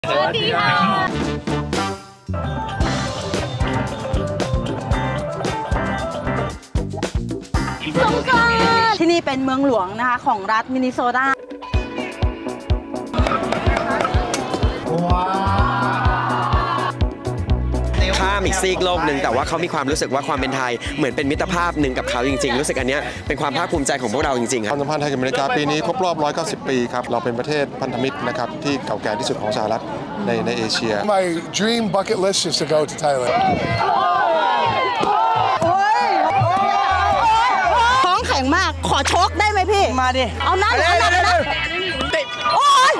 สวัสดีค่ะสงกรานต์ที่นี่เป็นเมืองหลวงนะคะของรัฐมินนิโซตาข้ามอีกซีกโลกหนึ่งแต่ว่าเขามีความรู้สึกว่าความเป็นไทยเหมือนเป็นมิตรภาพหนึ่งกับเขาจริงๆรู้สึกอันนี้เป็นความภาคภูมิใจของพวกเราจริงๆครับความสัมพันธ์ไทยกับอเมริกาปีนี้ครบรอบ190 ปีครับเราเป็นประเทศพันธมิตรนะครับที่เก่าแก่ที่สุดของสหรัฐในเอเชีย My dream bucket list is to go to Thailand ท้องแข็งมากขอชกได้ไหมพี่มาดิเอานั่นนะโอ๊ย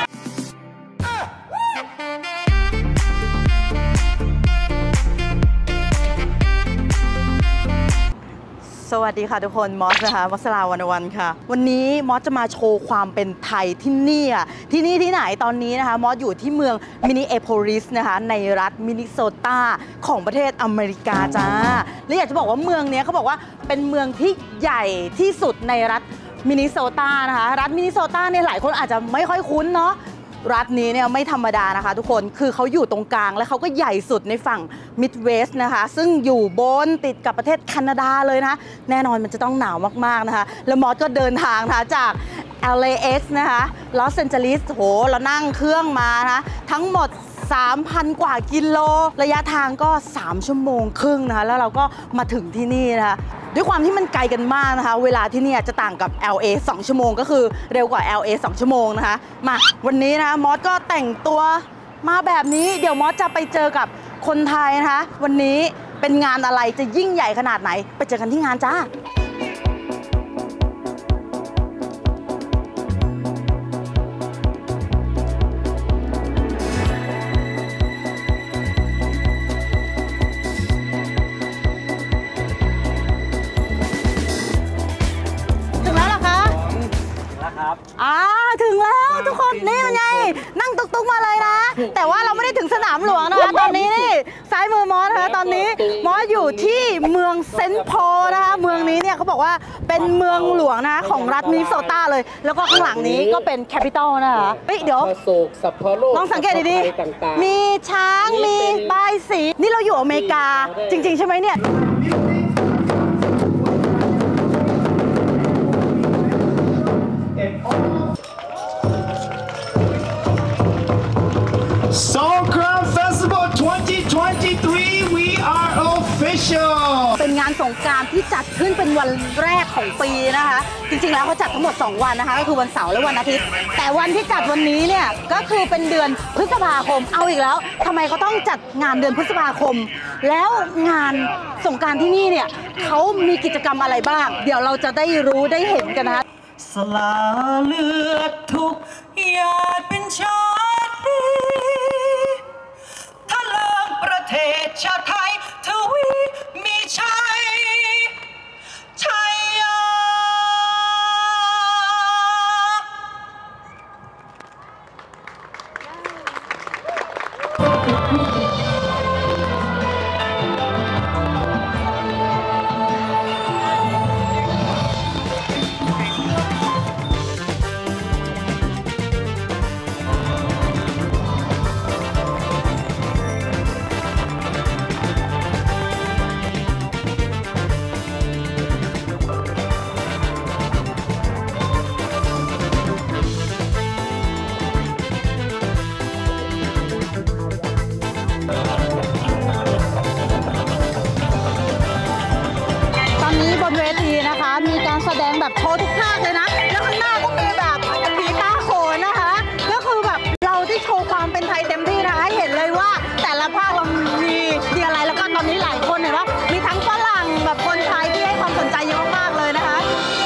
สวัสดีค่ะทุกคนมอสนะคะวัสราวันวันค่ะวันนี้มอสจะมาโชว์ความเป็นไทยที่นี่ที่ไหนตอนนี้นะคะมอสอยู่ที่เมืองมินนิโพลิสนะคะในรัฐมินนิโซตาของประเทศอเมริกาจ้าและอยากจะบอกว่าเมืองนี้เขาบอกว่าเป็นเมืองที่ใหญ่ที่สุดในรัฐมินนิโซตานะคะรัฐมินนิโซตาเนี่ยหลายคนอาจจะไม่ค่อยคุ้นเนาะรัฐนี้เนี่ยไม่ธรรมดานะคะทุกคนคือเขาอยู่ตรงกลางและเขาก็ใหญ่สุดในฝั่งมิดเวสต์นะคะซึ่งอยู่บนติดกับประเทศแคนาดาเลยนะแน่นอนมันจะต้องหนาวมากๆนะคะแล้วมอสก็เดินทางนะคะจาก LAX นะคะลอสแอนเจลิสโหเรานั่งเครื่องมานะทั้งหมด 3,000 กว่ากิโลระยะทางก็3 ชั่วโมงครึ่งนะคะแล้วเราก็มาถึงที่นี่นะคะด้วยความที่มันไกลกันมากนะคะเวลาที่นี่จะต่างกับ LA 2 ชั่วโมงก็คือเร็วกว่า LA 2 ชั่วโมงนะคะมาวันนี้นะมอสก็แต่งตัวมาแบบนี้เดี๋ยวมอสจะไปเจอกับคนไทยนะคะวันนี้เป็นงานอะไรจะยิ่งใหญ่ขนาดไหนไปเจอกันที่งานจ้าถึงแล้วทุกคนนี่เป็นไงนั่งตุ๊กๆมาเลยนะแต่ว่าเราไม่ได้ถึงสนามหลวงนะคะตอนนี้นี่ซ้ายมือมอสนะคะตอนนี้มอสอยู่ที่เมืองเซนต์พอลนะคะเมืองนี้เนี่ยเขาบอกว่าเป็นเมืองหลวงนะคะของรัฐมินนิโซตาเลยแล้วก็ข้างหลังนี้ก็เป็นแคปิตอลนะคะเดี๋ยวลองสังเกตดีๆมีช้างมีใบสีนี่เราอยู่อเมริกาจริงๆใช่ไหมเนี่ย Songkran Festival 2023 we are official เป็นงานสงกรานต์ที่จัดขึ้นเป็นวันแรกของปีนะคะจริงๆแล้วเขาจัดทั้งหมด2 วันนะคะก็คือวันเสาร์และวันอาทิตย์แต่วันที่จัดวันนี้เนี่ยก็คือเป็นเดือนพฤษภาคมเอาอีกแล้วทำไมเขาต้องจัดงานเดือนพฤษภาคมแล้วงานสงกรานต์ที่นี่เนี่ยเขามีกิจกรรมอะไรบ้างเดี๋ยวเราจะได้รู้ได้เห็นกันนะคะสละเลือดทุกหยาดเป็นชาติทะเลิงประเทศชาติไทยทวีมีชัยชัยยามีการแสดงแบบโชว์ทุกภาคเลยนะแล้วข้างหน้าก็มีแบบผีตาโขนนะคะก็คือแบบเราที่โชว์ความเป็นไทยเต็มที่นะคะให้เห็นเลยว่าแต่ละภาคเรามีอะไรแล้วก็ตอนนี้หลายคนเห็นว่ามีทั้งฝรั่งแบบคนไทยที่ให้ความสนใจเยอะมากเลยนะคะ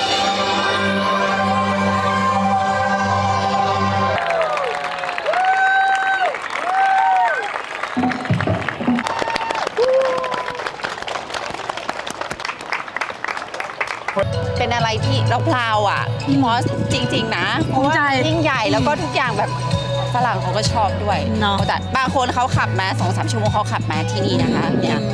เป็นอะไรที่เราพลาวอ่ะพี่มอสจริงๆนะเพราะว่ายิ่งใหญ่แล้วก็ทุกอย่างแบบฝรั่งเขาก็ชอบด้วยเขาจัดบางคนเขาขับมา2-3 ชั่วโมงเขาขับมาที่นี่นะคะเนี่ย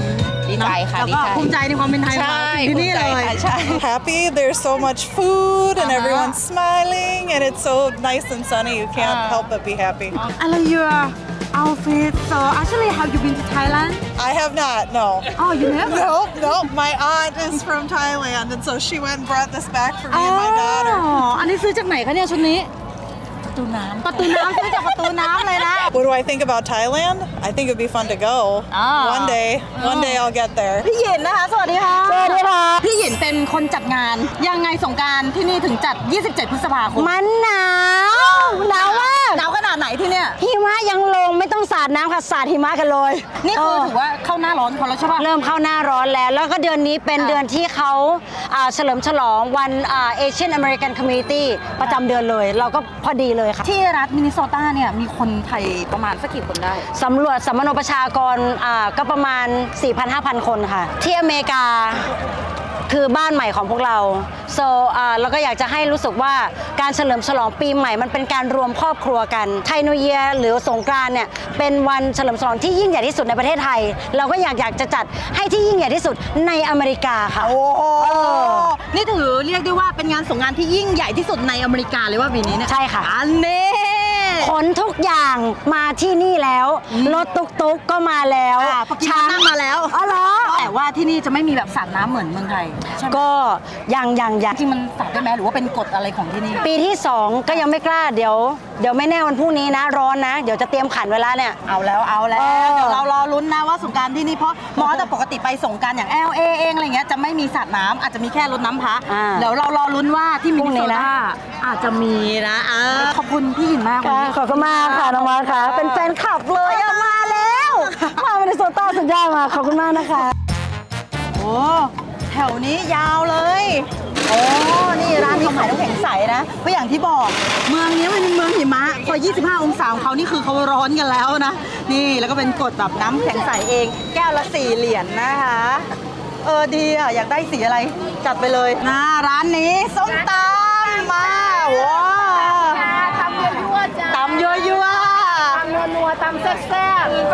ดีใจค่ะแล้วก็ภูมิใจในความเป็นไทยใช่ที่นี่เลยใช่ Happy. There's so much food and everyone's smiling and it's so nice and sunny. You can't help but be happy. I like your outfit. So actually, have you been to Thailand? I have not, no. Oh, you never? No. My aunt is from Thailand and so she went and brought this back for me and my daughter. อันนี้ซื้อจากไหนคะเนี่ยชุดนี้ประตูน้ำซื้อจากประตูน้ำเลยนะ What do I think about Thailand? I think it'd be fun to go. One day I'll get there. พี่หยินนะคะ สวัสดีค่ะ สวัสดีค่ะ พี่หยินเป็นคนจัดงาน ยังไงสงกรานต์ที่นี่ถึงจัด 27 พฤษภาคมมันหนาวมากหนาวขนาดไหนที่เนี่ยหิมะยังลงไม่ต้องสาดน้ำค่ะสาดหิมะกันเลยนี่คือถือว่าเข้าหน้าร้อนเขาแล้วใช่ป่ะเริ่มเข้าหน้าร้อนแล้วก็เดือนนี้เป็นเดือนที่เขาเฉลิมฉลองวันAsian American Community ประจำเดือนเลย เราก็พอดีเลยค่ะที่รัฐมินนิโซตาเนี่ยมีคนไทยประมาณสักกี่คนได้สำรวจสัมมโนประชากรก็ประมาณ 4,000-5,000 คนค่ะ ที่อเมริกาคือบ้านใหม่ของพวกเรา so เราก็อยากจะให้รู้สึกว่าการเฉลิมฉลองปีใหม่มันเป็นการรวมครอบครัวกันไทยนิวเยียร์หรือสงกรานต์เนี่ยเป็นวันเฉลิมฉลองที่ยิ่งใหญ่ที่สุดในประเทศไทย เราก็อยากจะจัดให้ที่ยิ่งใหญ่ที่สุดในอเมริกาค่ะโอ้โหนี่ถือเรียกได้ว่าเป็นงานสงกรานต์ที่ยิ่งใหญ่ที่สุดในอเมริกาเลยว่าปีนี้เนี่ยใช่ค่ะอันนี้ขนทุกอย่างมาที่นี่แล้วรถตุ๊กๆก็มาแล้วช้างนั่งมาแล้วอ๋อเหรอแต่ว่าที่นี่จะไม่มีแบบสาดน้ำเหมือนเมืองไทยใช่ไหมก็ยังจริงมันสาดได้ไหมหรือว่าเป็นกฎอะไรของที่นี่ปีที่ 2 ก็ยังไม่กล้าเดี๋ยวไม่แน่วันพรุ่งนี้นะร้อนนะ เดี๋ยวจะเตรียมขันเวลาเนี่ยเอาแล้วเออเดี๋ยวเรารอลุ้นนะว่าสงกรานต์ที่นี่เพราะมอสแต่ปกติไปสงกรานต์อย่าง LA เองอะไรเงี้ยจะไม่มีสาดน้ำอาจจะมีแค่รดน้ำพระเดี๋ยวเรารอลุ้นว่าที่มินนิโซตาอาจจะมีนะขอบคุณพี่หยินมากวันนี้ขอบคุณมากค่ะน้องมอสค่ะเป็นแฟนคลับเลยมาแล้วมามินนิโซตาสุดยอดมากขอบคุณมากนะคะโอ้แถวนี้ยาวเลยโอ้นี่ร้านนี้ขายน้ำแข็งใสนะเพราะอย่างที่บอกเมืองนี้มันเป็นเมืองหิมะพอ 25 องศาของเขานี่คือเขาร้อนกันแล้วนะนี่แล้วก็เป็นกฎแบบน้ำแข็งใสเองแก้วละ4 เหรียญนะคะดีอ่ะอยากได้สีอะไรจัดไปเลยนะร้านนี้ส้มตำมาว้าตำยั่วๆจ้าตำยั่วๆตำนัวๆตำแซ่บๆ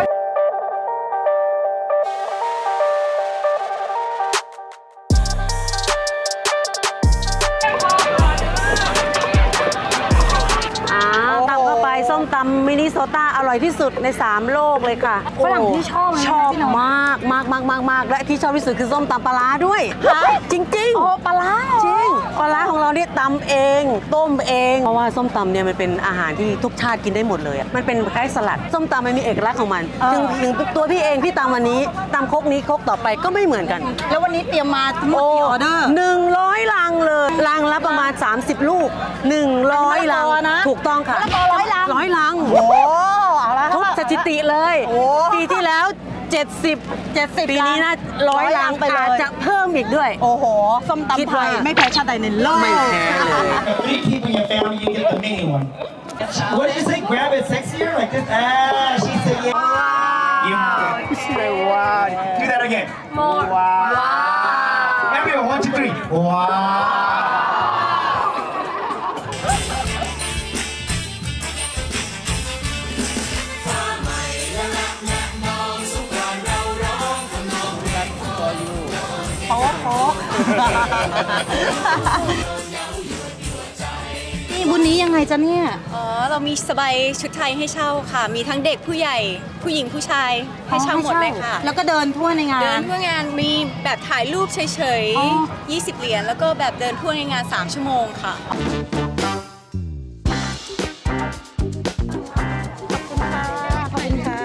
ตำเข้าไปส้มตำมินนิโซตาอร่อยที่สุดใน3โลกเลยค่ะฝรั่งที่ชอบเลยนะชอบพี่น้องมากและที่ชอบที่สุดคือส้มตำปลาร้าด้วยจริงๆโอ้ปลาร้าจริงปลาร้าของเราเนี่ยตำเองต้มเองเพราะว่าส้มตำเนี่ยมันเป็นอาหารที่ทุกชาติกินได้หมดเลยอะมันเป็นคล้ายสลัดส้มตำมันมีเอกลักษณ์ของมันถึงตัวพี่เองพี่ตำวันนี้ตำครกนี้ครกต่อไปก็ไม่เหมือนกันแล้ววันนี้เตรียมมาทั้งหมดกี่ออเดอร์ 100 ลังเลยลังละประมาณ30 ลูก100 ลังมะละกอนะถูกต้องค่ะมะละกอ100 ลัง 100 ลังโอ้เอาละทุบสถิติเลยโอ้ปีที่แล้ว 70 ปีนี้นะ100 ลังไปเลยอาจจะเพิ่มอีกด้วยโอ้โห ส้มคิดตำไทว่ายไม่แพ้ชาติใดในโลกไม่แพ้เลย 3 people in your family, you get the mini one. What did you say? Grab it sexier like this? She said yeah. Wow. Do that again. More. Wow. Everyone, 1, 2, 3. Wow. นี่บุญนี้ยังไงจ๊ะเนี่ยเรามีสบายชุดไทยให้เช่าค่ะ มีทั้งเด็กผู้ใหญ่ผู้หญิงผู้ชายให้เช่าหมดเลยค่ะแล้วก็เดินทั่วในงานเดินทั่วงานมีแบบถ่ายรูปเฉยอ๋อๆ 20 เหรียญแล้วก็แบบเดินทั่วในงาน 3 ชั่วโมงค่ะขอบคุณค่ะ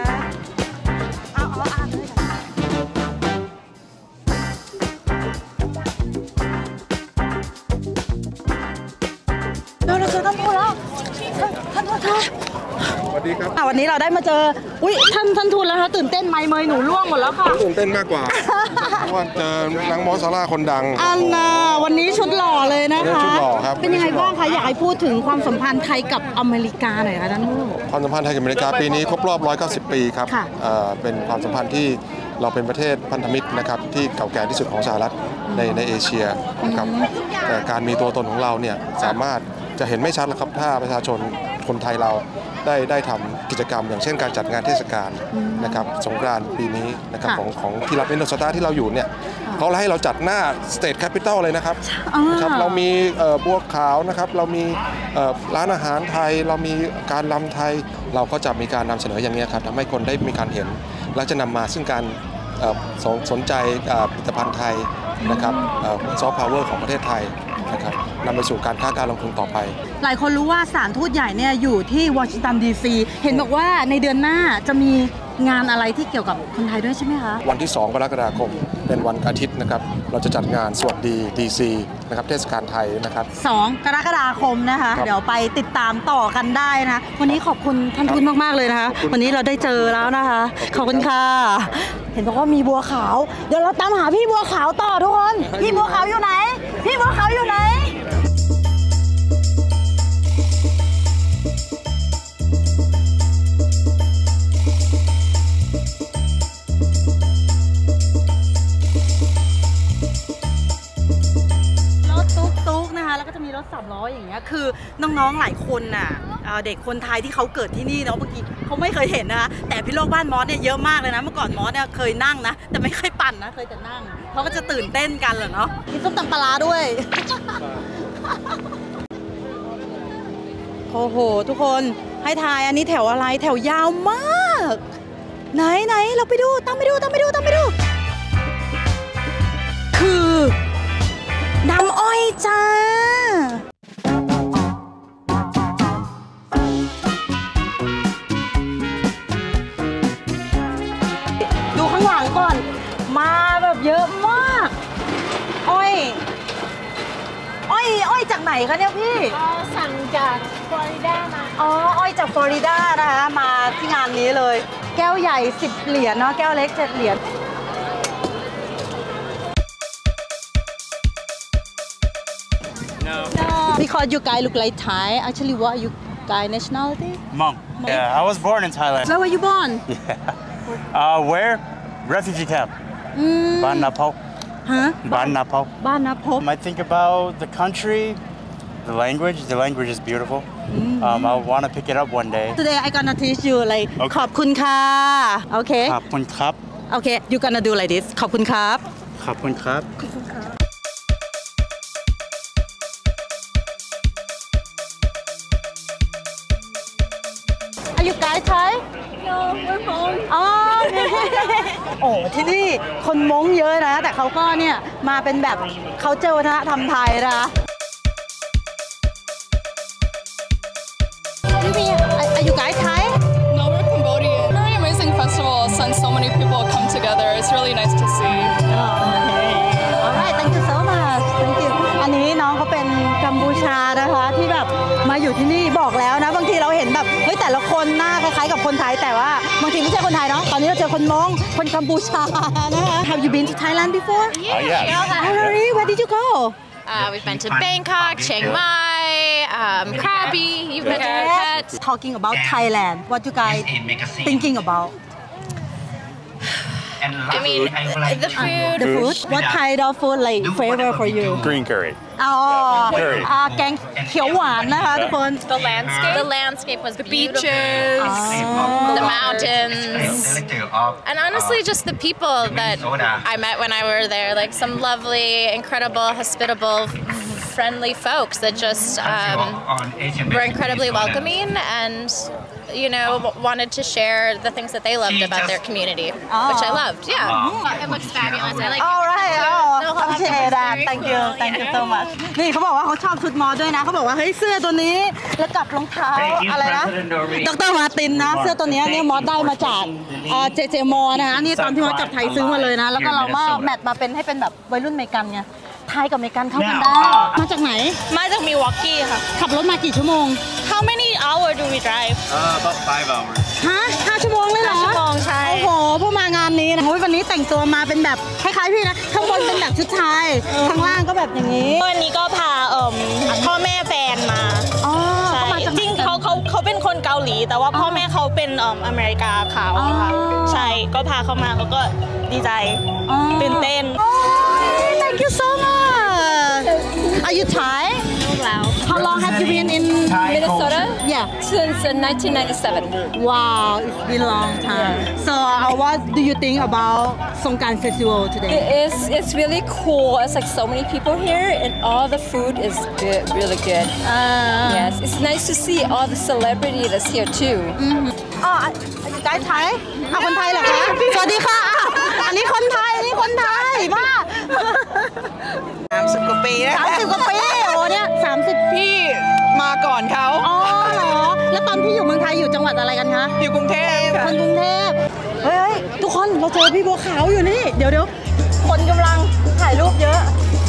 เราเจอท่านทูตแล้วท่านทูตค่ะสวัสดีครับวันนี้เราได้มาเจออุ๊ยท่านทูตแล้วคะตื่นเต้นไหมเมยหนูร่วงหมดแล้วค่ะตื่นเต้นมากกว่า เพราะว่าเจอนางมอสซาร่าคนดังอันน่ะวันนี้ชุดหล่อเลยนะคะชุดหล่อครับเป็นยังไงบ้างคะอยากให้พูดถึงความสัมพันธ์ไทยกับอเมริกาหน่อยค่ะท่านทูตความสัมพันธ์ไทยกับอเมริกาปีนี้ครบรอบ 190 ปีครับค่ะเป็นความสัมพันธ์ที่เราเป็นประเทศพันธมิตรนะครับที่เก่าแก่ที่สุดของสหรัฐในเอเชียนะครับแต่การมีตัวตนของเราเนี่ยสามารถจะเห็นไม่ชัดแล้วครับถ้าประชาชนคนไทยเราได้ทำกิจกรรมอย่างเช่นการจัดงานเทศกาลนะครับสงกรานต์ปีนี้นะครับของที่รัฐมินนิโซตาที่เราอยู่เนี่ยเขาให้เราจัดหน้า State Capital เลยนะครับเรามีบัวขาวนะครับเรามีร้านอาหารไทยเรามีการรำไทยเราก็จะมีการนำเสนออย่างนี้ครับทำให้คนได้มีการเห็นและจะนำมาซึ่งการสนใจผลิตภัณฑ์ไทยนะครับซอฟต์พาวเวอร์ของประเทศไทยนะครับนำไปสู่การค้าการลงทุนต่อไปหลายคนรู้ว่าสถานทูตใหญ่เนี่ยอยู่ที่วอชิงตันดีซีเห็นบอกว่าในเดือนหน้าจะมีงานอะไรที่เกี่ยวกับคนไทยด้วยใช่ไหมคะวันที่2 กรกฎาคมเป็นวันอาทิตย์นะครับเราจะจัดงานสวัสดีดีซีนะครับเทศกาลไทยนะครับ 2 กรกฎาคมนะคะเดี๋ยวไปติดตามต่อกันได้นะวันนี้ขอบคุณท่านทูตมากๆเลยนะคะวันนี้เราได้เจอแล้วนะคะขอบคุณค่ะเห็นบอกว่ามีบัวขาวเดี๋ยวเราตามหาพี่บัวขาวต่อทุกคนพี่บัวขาวอยู่ไหนพี่บัวขาวอยู่ไหนแล้วก็จะมีรถ3 ล้ออย่างเงี้ยคือน้องๆหลายคนน่ะเด็กคนไทยที่เขาเกิดที่นี่เนาะบางทีเขาไม่เคยเห็นนะคะแต่พี่โลกบ้านมอสเนี่ยเยอะมากเลยนะเมื่อก่อนมอสเนี่ยเคยนั่งนะแต่ไม่เคยปั่นนะเคยแต่นั่งเขาก็จะตื่นเต้นกันเหรอเนาะกินส้มตำปลาด้วย โอ้โหทุกคนให้ทายอันนี้แถวอะไรแถวยาวมากไหนเราไปดูตามไปดูคือน้ำอ้อยจ้าดูข้างหลังก่อนมาแบบเยอะมากอ้อยจากไหนคะเนี่ยพี่สั่งจากฟลอริดามาอ้อยจากฟลอริดานะคะมาที่งานนี้เลยแก้วใหญ่10 เหรียญเนาะแก้วเล็ก7 เหรียญBecause you guys look like Thai. Actually, what are you guys nationality? Hmong. Yeah, I was born in Thailand. Where were you born? Yeah. Where? Refugee camp. Ban Napao. Huh? Ban Napao. Ban Napao. I think about the country, the language. The language is beautiful. I want to pick it up one day. Today I gonna teach you like ขอบคุณค่ะ Okay. ขอบคุณครับ Okay, you gonna do like this. ขอบคุณครับขอบคุณครับ Are you guys Thai? No, we're home. โอ้ที่นี่คนม้งเยอะนะแต่เขาก็เนี่ยมาเป็นแบบเขาเจอวัฒนธรรมไทยนะ Are you guys Thai? No, we're Cambodian. Very amazing festival since so many people come together. It's really nice to see. Alright, thank you so much. Thank you. อันนี้น้องเขาเป็นกัมพูชานะคะที่แบบมาอยู่ที่นี่บอกแล้วนะบางทีเราเห็นแบบเฮ้ยแต่ละคนหน้าคล้ายๆกับคนไทยแต่ว่าบางทีไม่ใช่คนไทยเนาะตอนนี้เราเจอคนม้งคนกัมพูชานะคะ Have you been to Thailand before? Yeah. Really? Where did you go? We've been to Bangkok, Chiang Mai, Krabi. You've been to Phuket. Talking about Thailand, what you guys thinking about? I mean, the food. The food? What kind of food like flavor for you? Green curry. แกงเขียวหวานนะคะทุกคน The landscape was the beaches, the mountains, and honestly, just the people that I met when I were there. Like some lovely, incredible, hospitable, friendly folks that just were incredibly welcoming and wanted to share the things that they loved about their community, which I loved. Yeah, it looks fabulous. I like it. All right. Okay, thank you so much. นี่เขาบอกว่าเขาชอบชุดมอด้วยนะเขาบอกว่าเฮ้ยเสื้อตัวนี้แล้วกับรองเท้าอะไรนะดร.มาร์ตินนะเสื้อตัวนี้เนี่ยมอได้มาจากเจมอนะคะนี่ตอนที่มอกลับไทยซื้อมาเลยนะแล้วก็เรามาแมทมาเป็นให้เป็นแบบวัยรุ่นอเมริกันไงไทยกับอเมริกันเข้ากันได้มาจากไหนมาจากมิลวอกกี้ค่ะขับรถมากี่ชั่วโมง How many hours do we drive About 5 hours ฮะ5 ชั่วโมงเลยเหรอ 5 ชั่วโมงใช่โอ้โหพวกมางานนี้นะวันนี้แต่งตัวมาเป็นแบบคล้ายๆพี่นะข้างบนเป็นแบบชุดไทยข้างล่างก็แบบอย่างนี้วันนี้ก็พาพ่อแม่แฟนมาใช่จริงเขาเป็นคนเกาหลีแต่ว่าพ่อแม่เขาเป็นอเมริกาขาวค่ะใช่ก็พาเขามาเขาก็ดีใจตื่นเต้น Thank you so much Are you Thai? No. How long have You've been in Minnesota? Yeah. Since 1997. Wow, it's been a long time. So, what do you think about Songkran Festival today? It's really cool. It's like so many people here, and all the food is good, really good. Yes, it's nice to see all the celebrity that's here too. อ๋อไกด์ไทยคนไทยเหรอคะ สวัสดีค่ะอันนี้คนไทยบ้า 30 กว่าปีนะ 30 กว่าปีโอ้เนี่ย30 พี่มาก่อนเขาอ๋อเหรอแล้วตอนพี่อยู่เมืองไทยอยู่จังหวัดอะไรกันคะอยู่กรุงเทพค่ะคนกรุงเทพเฮ้ยทุกคนเราเจอพี่บัวขาวอยู่นี่เดี๋ยวคนกำลังถ่ายรูปเยอะ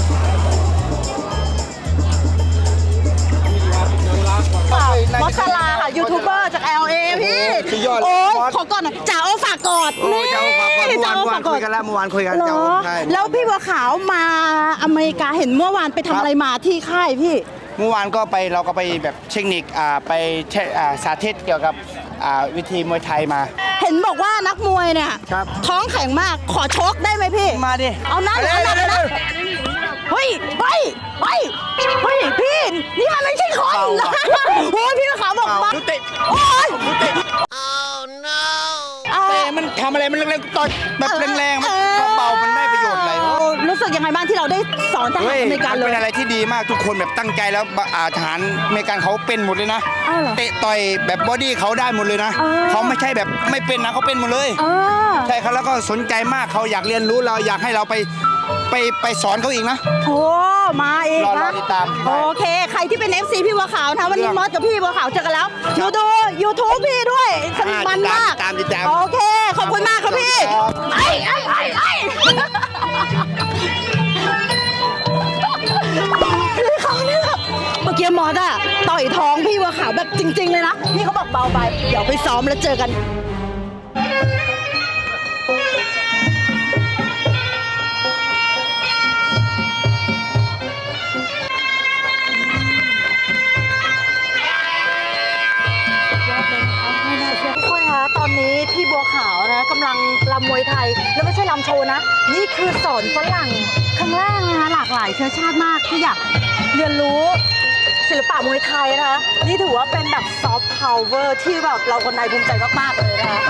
มอสลาค่ะยูทูบเบอร์จาก LA พี่โอ้ยขอก่อนนะจ่าโอฝากกอดนี่จ่าโอฝากกอดคุยกันแล้วเมื่อวานคุยกันแล้วพี่บัวขาวมาอเมริกาเห็นเมื่อวานไปทำอะไรมาที่ค่ายพี่เมื่อวานเราก็ไปแบบเทคนิคไปสาธิตเกี่ยวกับวิธีมวยไทยมาเห็นบอกว่านักมวยเนี่ยท้องแข็งมากขอชกได้ไหมพี่มาดิเอานะเฮ้ยพี่นี่มันไม่ใช่คนนะโอ้ยพี่ขาวบอกมาโอ้ยแต่มันทำอะไรมันแรงๆต่อยแบบแรงๆมันเบาๆมันได้ประโยชน์อะไรรู้สึกยังไงบ้างที่เราได้สอนทหารอเมริกันเลยเป็นอะไรที่ดีมากทุกคนแบบตั้งใจแล้วทหารอเมริกันเขาเป็นหมดเลยนะเตะต่อยแบบบอดี้เขาได้หมดเลยนะเขาไม่ใช่แบบไม่เป็นนะเขาเป็นหมดเลยใช่เขาแล้วก็สนใจมากเขาอยากเรียนรู้เราอยากให้เราไปสอนเขาอีกนะโอ้มาเองนะติดตามโอเคใครที่เป็น FC พี่บัวขาวนะวันนี้มอสกับพี่บัวขาวเจอกันแล้วดู YouTube พี่ด้วยสนุกมันมากติดตามโอเคขอบคุณมากครับพี่ไอ้คือเขาเนี่ยเมื่อกี้มอสอะต่อยท้องพี่บัวขาวแบบจริงๆเลยนะพี่เขาบอกเบาไปเดี๋ยวไปซ้อมแล้วเจอกันตอนนี้พี่บัวขาวนะกำลังรำมวยไทยแล้วไม่ใช่รำโชว์นะนี่คือสอนฝรั่งครั้งแรกนะคะหลากหลายเชื้อชาติมากที่อยากเรียนรู้ศิลปะมวยไทยนะคะนี่ถือว่าเป็นแบบซอฟต์พาวเวอร์ที่แบบเราคนไทยภูมิใจมากๆเลยนะคะ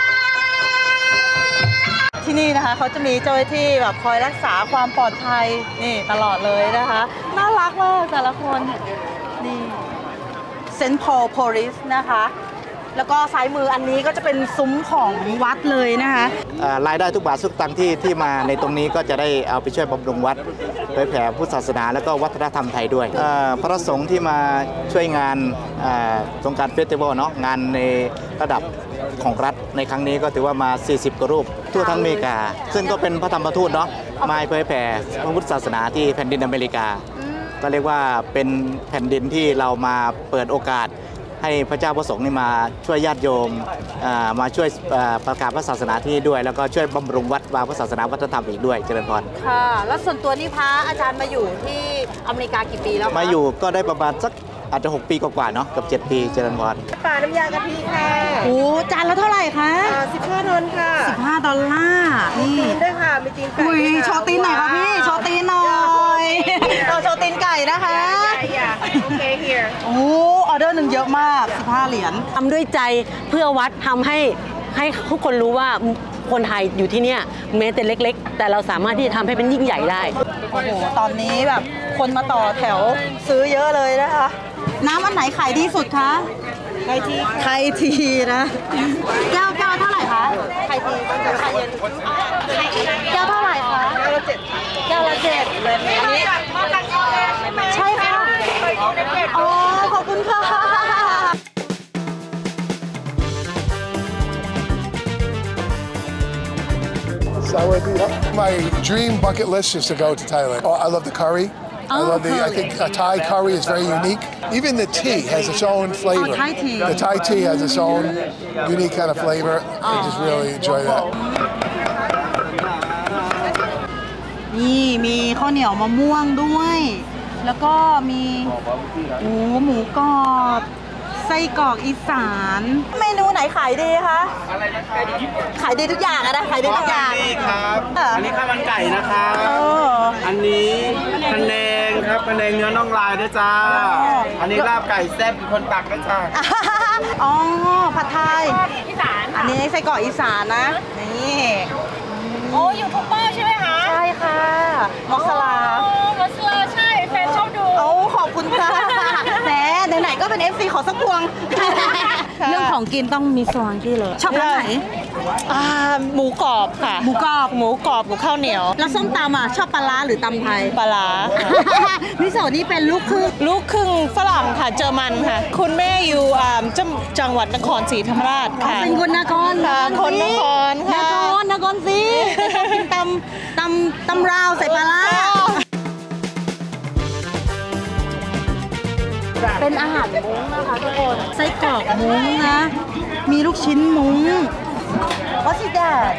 ที่นี่นะคะเขาจะมีเจ้าหน้าที่แบบคอยรักษาความปลอดภัยนี่ตลอดเลยนะคะน่ารักมากแต่ละคนนี่เซนต์พอลโพลิสนะคะแล้วก็ซ้ายมืออันนี้ก็จะเป็นซุ้มของวัดเลยนะคะรายได้ทุกบาททุกตังค์ที่มาในตรงนี้ก็จะได้เอาไปช่วยบำรุงวัดเผยแผ่พุทธศาสนาแล้วก็วัฒนธรรมไทยด้วยพระสงฆ์ที่มาช่วยงานสงกรานต์เฟสติวัลเนาะงานในระดับของรัฐในครั้งนี้ก็ถือว่ามา40กว่ารูปทั่วทั้งอเมริกาซึ่งก็เป็นพระธรรมทูตเนาะมาเผยแผ่พระพุทธศาสนาที่แผ่นดินอเมริกาก็เรียกว่าเป็นแผ่นดินที่เรามาเปิดโอกาสให้พระเจ้าพระสงฆ์นี่มาช่วยญาติโยมมาช่วยประกาศพระศาสนาที่นี่ด้วยแล้วก็ช่วยบำรุงวัดวาพระศาสนาวัฒนธรรมอีกด้วยเจริญพรค่ะแล้วส่วนตัวนี่พระอาจารย์มาอยู่ที่อเมริกากี่ปีแล้วมาอยู่ก็ได้ประมาณสักอาจจะ6 ปีกว่าๆเนาะกับ7 ปีเจริญพรปลาน้ำยากะทิค่ะโอ้จานละเท่าไหร่คะ $15ค่ะ $15 มีตีนด้วยค่ะมีตีนไก่โชว์ตีนหน่อยค่ะพี่โชว์ตีนหน่อยโชว์ตีนไก่นะคะโอเค here โอ้ออเดอร์หนึ่งเยอะมาก15 เหรียญทำด้วยใจเพื่อวัดทำให้ทุกคนรู้ว่าคนไทยอยู่ที่นี่แม้แต่เล็กๆแต่เราสามารถที่จะทำให้เป็นยิ่งใหญ่ได้โอ้โหตอนนี้แบบคนมาต่อแถวซื้อเยอะเลยนะคะน้ำอันไหนขายดีสุดคะไทยทีนะแก้วเท่าไหร่คะไทยทีไทยเย็นแก้วเท่าไหร่คะแก้วละ7เลยอันนี้ใช่ค่ะอ๋อขอบคุณค่ะ My dream bucket list is to go to Thailand. Oh, I love the curry. I think Thai curry is very unique. Even the tea has its own flavor. Thai tea. The Thai tea has its own unique kind of flavor. I just really enjoy that. นี่มีข้าวเหนียวมะม่วงด้วยแล้วก็มีหมูกรอบไส้กรอกอีสานเมนูไหนขายดีคะขายดีทุกอย่างอะนะขายดีทุกอย่างครับอันนี้ข้าวมันไก่นะครับอันนี้พะแนงครับพะแนงเนื้อน่องลายด้วยจ้าอันนี้ลาบไก่แซ่บคนตักด้วยจ้าอ๋อผัดไทยอีสานอันนี้ไส้กรอกอีสานนะนี่โอ้ยูทูบเบอร์ใช่ไหมคะใช่ค่ะมอสลามอสลาใช่แฟนชอบดูโอ้ขอบคุณค่ะแหมไหนๆก็เป็น FC ขอสักพวงเรื่องของกินต้องมีสวางกี้เลยชอบร้านไหนหมูกรอบค่ะหมูกรอบกับข้าวเหนียวแล้วส้มตำอ่ะชอบปลาร้าหรือตำไทยปลาร้าพี่โสนี่เป็นลูกครึ่งฝรั่งค่ะเยอรมันค่ะคุณแม่อยู่จังหวัดนครศรีธรรมราชค่ะเป็นคนนครค่ะคนนครค่ะนครศรีกินตำราวใส่ปลาร้าเป็นอาหารมุ้งนะคะทุกคนไส้กรอกมุ้งนะมีลูกชิ้นมุ้ง What's that?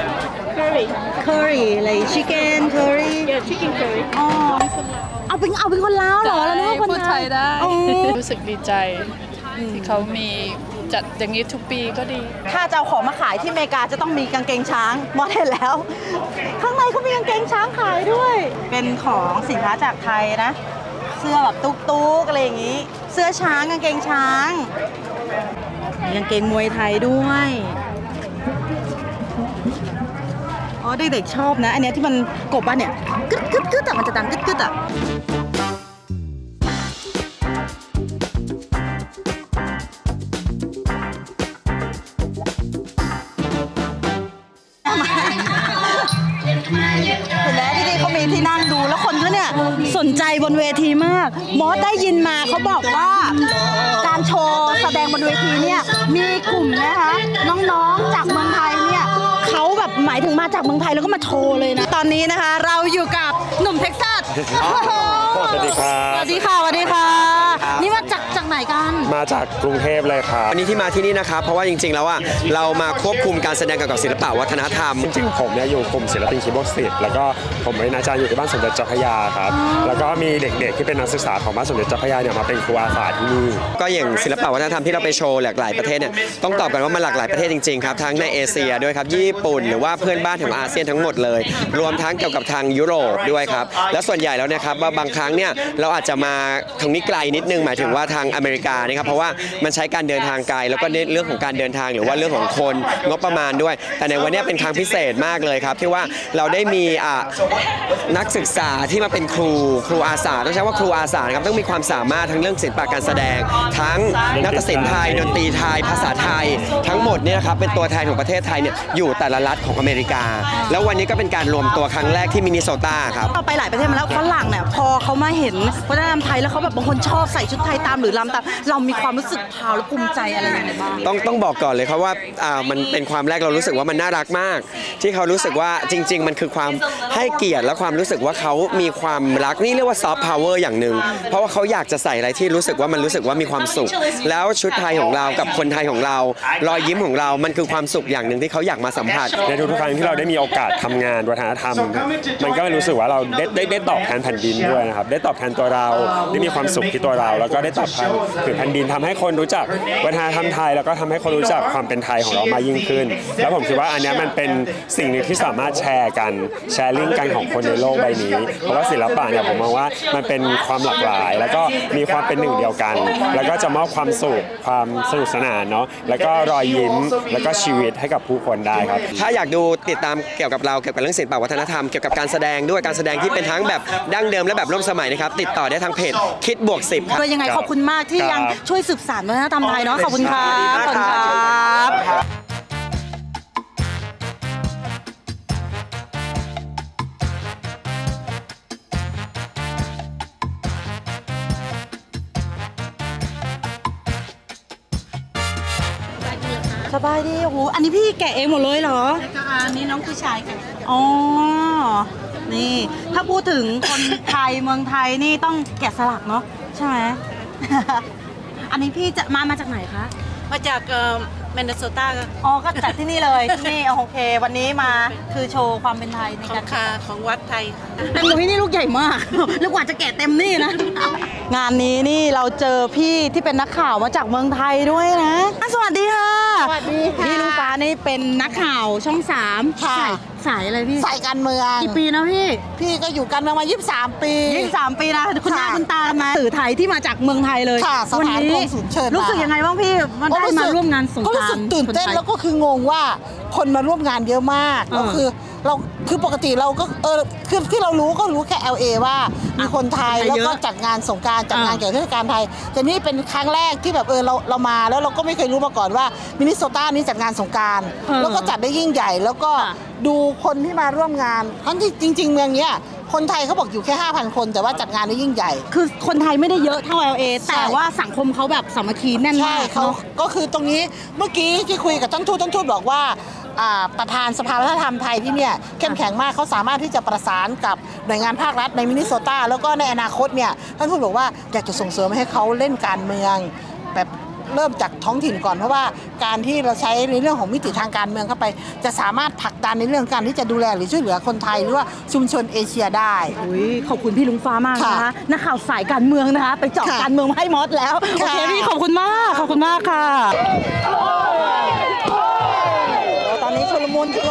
Curry like chicken curry Yeah chicken curry อ๋อเอาเป็นคนลาวเหรอแล้วนึกว่าคนไทยได้รู้สึกดีใจที่เขามีจัดอย่างนี้ทุกปีก็ดีถ้าจะเอาของมาขายที่อเมริกาจะต้องมีกางเกงช้างมอสเห็นแล้วข้างในเขามีกางเกงช้างขายด้วยเป็นของสินค้าจากไทยนะเสื้อแบบตุ๊กอะไรอย่างนี้เสื้อช้างกางเกงช้างมีกางเกงมวยไทยด้วยอ๋อเด็กๆชอบนะอันนี้ที่มันกบอ่ะเนี่ยกึดแต่มันจะดังกึดอ่ะเห็นไหมที่นี่เขามีที่นั่งดูแล้วคนเขาเนี่ยสนใจบนเวทีมากมอสได้ยินมาเขาบอกว่าการโชว์แสดงบนเวทีเนี่ยมีกลุ่มนะคะน้องๆจากเมืองไทยเนี่ยเขาแบบหมายถึงมาจากเมืองไทยแล้วก็มาโชว์เลยนะตอนนี้นะคะเราอยู่กับหนุ่มเท็กซัสสวัสดีครับสวัสดีค่ะสวัสดีค่ะนี่มาจากไหนกันมาจากกรุงเทพเลยครับวันนี้ที่มาที่นี่นะครับเพราะว่าจริงๆแล้วอ่ะเรามาควบคุมการแสดงเกี่ยวกับศิลปะวัฒนธรรมจริงๆผมเนี่ยอยู่กลุ่มศิลปินคีย์บอร์ดศิษย์แล้วก็ผมเป็นอาจารย์อยู่ที่บ้านสมเด็จเจ้าพระยาครับแล้วก็มีเด็กๆที่เป็นนักศึกษาของบ้านสมเด็จเจ้าพระยาเนี่ยมาเป็นครูอาสาที่นี่ก็อย่างศิลปะวัฒนธรรมที่เราไปโชว์หลากหลายประเทศเนี่ยต้องตอบกันว่ามันหลากหลายประเทศจริงๆครับทั้งในเอเชียด้วยครับญี่ปุ่นหรือว่าเพื่อนบ้านของอาเซียนทั้งหมดเลยรวมทั้งเกี่ยวกับทางยุโรปด้วยครับและส่วนใหญ่แล้วนะครับว่าบางครั้งเนี่ยเราอาจจะมาทางนี้ไกลนิดนึงหมายถึงว่าทางอเมริกานะครับเพราะว่ามันใช้การเดินทางไกลแล้วก็เรื่องของการเดินทางหรือว่าเรื่องของคนงบประมาณด้วยแต่ในวันนี้เป็นครั้งพิเศษมากเลยครับที่ว่าเราได้มีนักศึกษาที่มาเป็นครูอาสาต้องใช้ว่าครูอาสาครับต้องมีความสามารถทั้งเรื่องศิลปะการแสดงทั้งนาฏศิลป์ไทยดนตรีไทยภาษาไทยทั้งหมดเนี่ยนะครับเป็นตัวแทนของประเทศไทยเนี่ยอยู่แต่ละรัฐของอเมริกาแล้ววันนี้ก็เป็นการรวมตัวครั้งแรกที่มินนิโซตาครับเราไปหลายประเทศมาแล้วฝรั่งเนี่ยพอเขามาเห็นวัฒนธรรมไทยแล้วเขาแบบบางคนชอบใส่ชุดไทยตามหรือรำตามเรามีความรู้สึกพาวและภูมิใจอะไรอย่างไรบ้างต้องบอกก่อนเลยครับว่ามันเป็นความแรกเรารู้สึกว่ามันน่ารักมากที่เขารู้สึกว่าจริงๆมันคือความให้เกียรติและความรู้สึกว่าเขามีความรักนี่เรียกว่าซอฟต์พาวเวอร์อย่างหนึ่งเพราะว่าเขาอยากจะใส่อะไรที่รู้สึกว่ามีความสุขแล้วชุดไทยของเรากับคนไทยของเรารอยยิ้มของเรามันคือความสุขอย่างหนึ่งที่เขาอยากมาสัมผัสในทุกๆครั้งที่เราได้มีโอกาสทำงานวัฒนธรรมมันก็รู้สึกว่าเราได้ตอบแทนแผ่นดินด้วยนะครับได้ตอบแทนตัวเราได้มีความสุขที่ตัวเราแล้วก็ได้ตอบแทนถึงแผ่นดินทำให้คนรู้จักวัฒนธรรมไทยแล้วก็ทำให้คนรู้จักความเป็นไทยของเรามากยิ่งขึ้นแล้วผมคิดว่าอันนี้มันเป็นสิ่งหนึ่งที่สามารถแชร์ลิงก์กันของคนในโลกใบนี้เพราะว่าศิลปะเนี่ยผมมองว่ามันเป็นความหลากหลายแล้วก็มีความเป็นหนึ่งเดียวกันแล้วก็จะมอบความสุขความสนุกสนานเนาะแล้วก็รอยยิ้มแล้วก็ชีวิตให้กับผู้คนได้ครับถ้าอยากดูติดตามเกี่ยวกับเราเกี่ยวกับเรื่องศิลปะวัฒนธรรมเกี่ยวกับการแสดงด้วยการแสดงที่เป็นทั้งแบบดั้งเดิมและแบบร่วมสมัยนะครับติดต่อได้ทางเพจคิดบวก10ครับยังไงขอบคุณมากที่ยังช่วยสืบสานวัฒนธรรมไทยเนาะขอบคุณครับขอบคุณครับสบายดีโอ้โหอันนี้พี่แกะเองหมดเลยเหรออันนี้น้องผู้ชายแกะอ๋อนี่ถ้าพูดถึงคนไทยเมืองไทยนี่ต้องแกะสลักเนาะใช่ไหม อันนี้พี่จะมาจากไหนคะมาจากมินนิโซตาอ๋อก็จัดที่นี่เลยที่นี่โอเค วันนี้มาคือโชว์ความเป็นไทยในการของวัดไทยแต่หนูนี่ลูกใหญ่มากแล้วกว่าจะแกะเต็มนี่นะงานนี้นี่เราเจอพี่ที่เป็นนักข่าวมาจากเมืองไทยด้วยนะสวัสดีค่ะสวัสดีค่ะพี่ลุงฟ้านี่เป็นนักข่าวช่อง3ค่ะสายอะไรพี่สายการเมืองกี่ปีนะพี่ก็อยู่การเมืองมา23 ปี 23 ปีนะคุณหน้าคุณตามาสื่อไทยที่มาจากเมืองไทยเลยค่ะสถานกงสุลเชิญรู้สึกยังไงบ้างพี่มันได้มาร่วมงานสงกรานต์ก็รู้สึกตื่นเต้นแล้วก็คืองงว่าคนมาร่วมงานเยอะมากก็คือปกติเราก็คือที่เรารู้ก็รู้แค่ LA ว่ามีคนไทยแล้วก็จัดงานสงกรานต์จัดงานเกี่ยวกับเทศกาลไทยแต่นี่เป็นครั้งแรกที่แบบเรามาแล้วเราก็ไม่เคยรู้มาก่อนว่ามินนิโซตานี้จัดงานสงกรานต์แล้วก็จัดได้ยิ่งใหญ่แล้วก็ดูคนที่มาร่วมงานทั้งที่จริงๆเมืองนี้คนไทยเขาบอกอยู่แค่ 5,000 คนแต่ว่าจัดงานได้ยิ่งใหญ่คือคนไทยไม่ได้เยอะเท่า LA แต่ว่าสังคมเขาแบบสามัคคีแน่นมากเขาก็คือตรงนี้เมื่อกี้ที่คุยกับท่านทูตบอกว่าประธานสภาวัฒนธรรมไทยที่เนี่ยเข้มแข็งมากเขาสามารถที่จะประสานกับหน่วยงานภาครัฐในมินนิโซตาแล้วก็ในอนาคตเนี่ยท่านทูตบอกว่าอยากจะส่งเสริมให้เขาเล่นการเมืองแบบเริ่มจากท้องถิ่นก่อนเพราะว่าการที่เราใช้ในเรื่องของมิติทางการเมืองเข้าไปจะสามารถผลักดันในเรื่องการที่จะดูแลหรือช่วยเหลือคนไทยหรือว่าชุมชนเอเชียได้ขอบคุณพี่ลุงฟ้ามากนะคะนักข่าวสายการเมืองนะคะไปเจาะการเมืองมาให้มอสแล้วโอเคพี่ขอบคุณมากค่ะตอนนี้ชุลมุน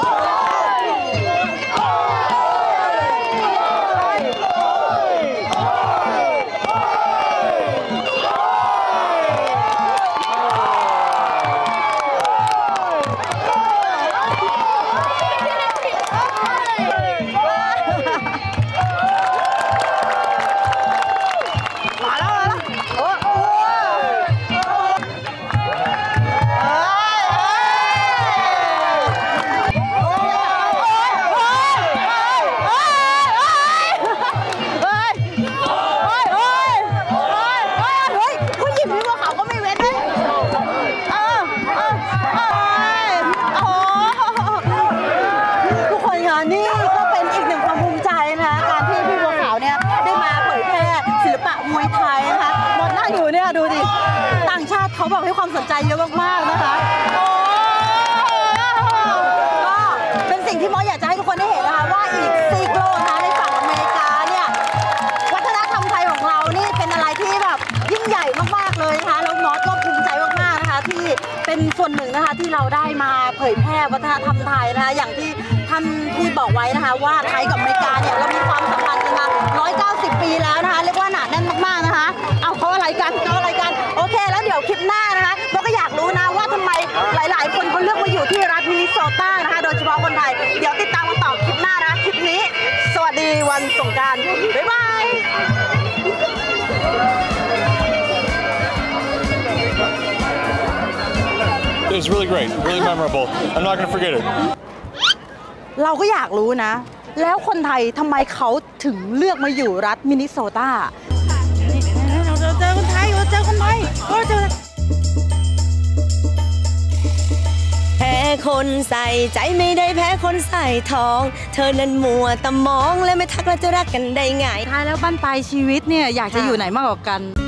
เขาบอกให้ความสนใจเยอะมากๆนะคะก็เป็นสิ่งที่มอสอยากจะให้ทุกคนได้เห็นนะคะว่าอีกซีกโลกนะในฝั่งอเมริกาเนี่ยวัฒนธรรมไทยของเรานี่เป็นอะไรที่แบบยิ่งใหญ่มากๆเลยนะคะแล้วมอสก็ภูมิใจมากๆนะคะที่เป็นส่วนหนึ่งนะคะที่เราได้มาเผยแพร่วัฒนธรรมไทยนะคะอย่างที่ท่านทูตบอกไว้นะคะว่าไทยกับอเมริกาเนี่ยเรามีความสัมพันธ์กันมา190 ปีแล้วนะคะเรียกว่าหนาแน่นมากๆนะคะเอาเขาอะไรกันโอเคแล้วเดี๋ยวคลิปหน้านะคะเราก็อยากรู้นะว่าทำไมหลายๆคนเขาเลือกมาอยู่ที่รัฐมินนิโซตานะคะโดยเฉพาะคนไทยเดี๋ยวติดตามกันต่อคลิปหน้านะคลิปนี้สวัสดีวันสงกรานต์บ๊ายบาย It's really great, really memorable. I'm not going to forget it. เราก็อยากรู้นะแล้วคนไทยทำไมเขาถึงเลือกมาอยู่รัฐมินนิโซตาเราเจอคนไทยแพ้คนใส่ใจไม่ได้แพ้คนใส่ทองเธอนั้นมัวแต่มองและไม่ทักแล้วจะรักกันได้ไงท้ายแล้วบ้านปลายชีวิตเนี่ยอยากจะอยู่ไหนมากกว่ากัน